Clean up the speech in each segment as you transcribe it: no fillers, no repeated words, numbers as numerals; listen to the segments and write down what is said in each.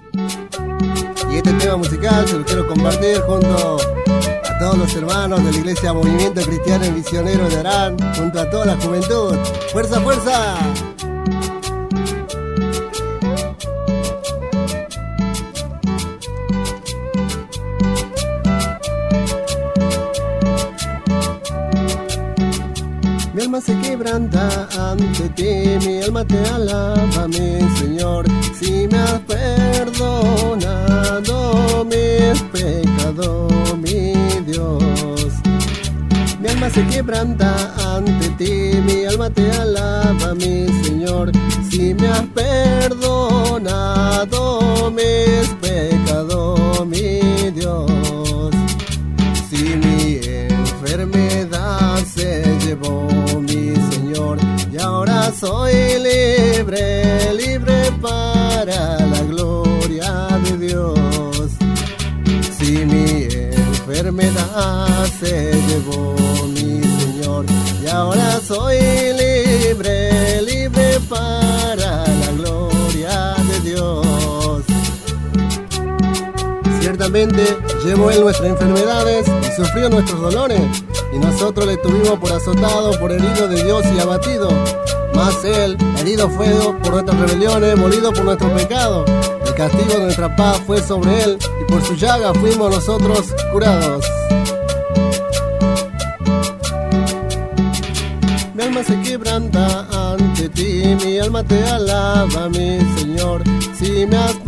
Y este tema musical se lo quiero compartir junto a todos los hermanos de la Iglesia Movimiento Cristiano y Misionero de Arán, junto a toda la juventud. ¡Fuerza, fuerza! Mi alma se quebranta ante ti, mi alma te alaba, mi Señor. Si me has perdonado mis pecados, mi Dios. Mi alma se quebranta ante ti, mi alma te alaba, mi Señor. Si me has perdonado mis pecados, mi Dios. Si mi enfermedad se llevó, mi Señor, y ahora soy libre, libre para la gloria de Dios. Si mi enfermedad se llevó, mi Señor, y ahora soy libre, libre para la gloria de Dios. Ciertamente llevó Él nuestras enfermedades y sufrió nuestros dolores, y nosotros le tuvimos por azotado, por herido de Dios y abatido. Mas Él herido fue por nuestras rebeliones, molido por nuestro pecado. El castigo de nuestra paz fue sobre Él, y por su llaga fuimos nosotros curados. Mi alma se quebranta ante ti, mi alma te alaba, mi Señor. Si me has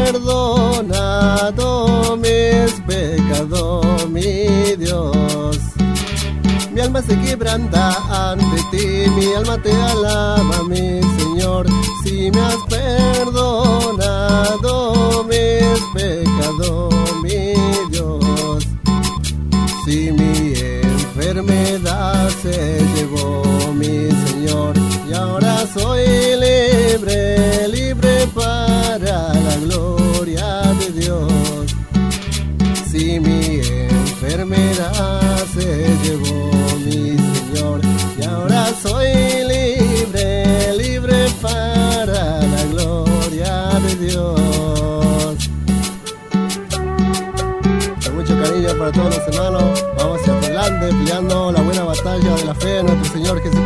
perdonado mis pecados, mi Dios. Mi alma se quebranta ante ti, mi alma te alaba, mi Señor. Si me has perdonado mis pecados, mi Dios. Si mi enfermedad se llevó, mi Señor, y ahora soy libre, libre para la gloria de Dios. Si mi enfermedad se llevó, mi Señor, y ahora soy libre, libre para la gloria de Dios. Con mucho cariño para todos los hermanos, vamos hacia adelante peleando la buena batalla de la fe de nuestro Señor Jesucristo.